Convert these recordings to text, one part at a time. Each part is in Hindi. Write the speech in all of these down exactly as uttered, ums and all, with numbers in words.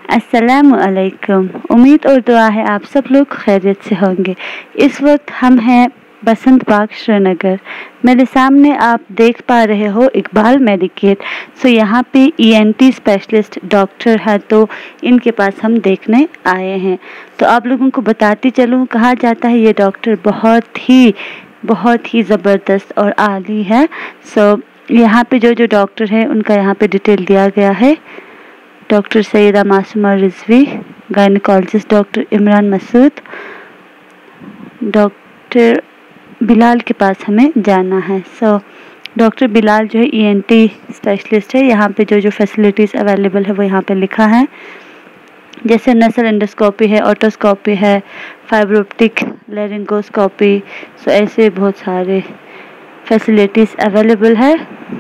अस्सलामु अलैकुम। उम्मीद और दुआ है आप सब लोग खैरियत से होंगे। इस वक्त हम हैं बसंत बाग श्रीनगर। मेरे सामने आप देख पा रहे हो इकबाल मेडिकेट। सो यहाँ पे ईएनटी स्पेशलिस्ट डॉक्टर है, तो इनके पास हम देखने आए हैं। तो आप लोगों को बताती चलूँ, कहा जाता है ये डॉक्टर बहुत ही बहुत ही ज़बरदस्त और आली है। सो यहाँ पे जो जो डॉक्टर है उनका यहाँ पे डिटेल दिया गया है। Doctor Syeda Masooma Rizvi, gynaecologist doctor Imran Masood, doctor Bilal के पास हमें जाना है। सो so, डॉक्टर बिलाल जो है ईएनटी स्पेशलिस्ट है। यहाँ पे जो जो फैसिलिटीज़ अवेलेबल है वो यहाँ पे लिखा है, जैसे नसल एंडोस्कोपी है, ऑटोस्कोपी है, फाइब्रोप्टिक लैरिंगोस्कोपी। सो ऐसे बहुत सारे फैसिलिटीज़ अवेलेबल है।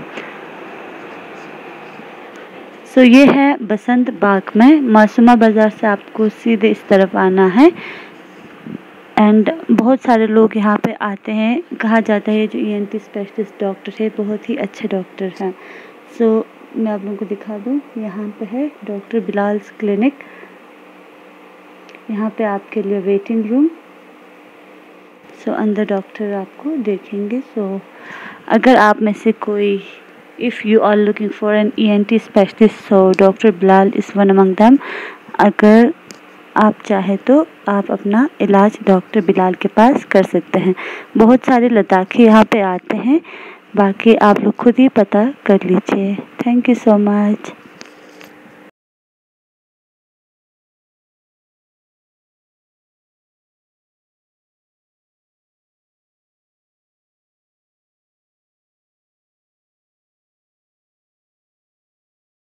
सो so, ये है बसंत बाग में, मासूमा बाज़ार से आपको सीधे इस तरफ आना है। एंड बहुत सारे लोग यहाँ पे आते हैं। कहा जाता है जो ईएनटी स्पेशलिस्ट डॉक्टर है बहुत ही अच्छे डॉक्टर हैं। सो so, मैं आप लोगों को दिखा दूँ, यहाँ पे है डॉक्टर बिलाल्स क्लिनिक। यहाँ पे आपके लिए वेटिंग रूम। सो so, अंदर डॉक्टर आपको देखेंगे। सो so, अगर आप में से कोई If you are looking for an E N T specialist, so doctor Bilal is one among them। अगर आप चाहे तो आप अपना इलाज डॉक्टर बिलाल के पास कर सकते हैं। बहुत सारे लद्दाखी यहाँ पे आते हैं, बाकी आप लोग खुद ही पता कर लीजिए। Thank you so much.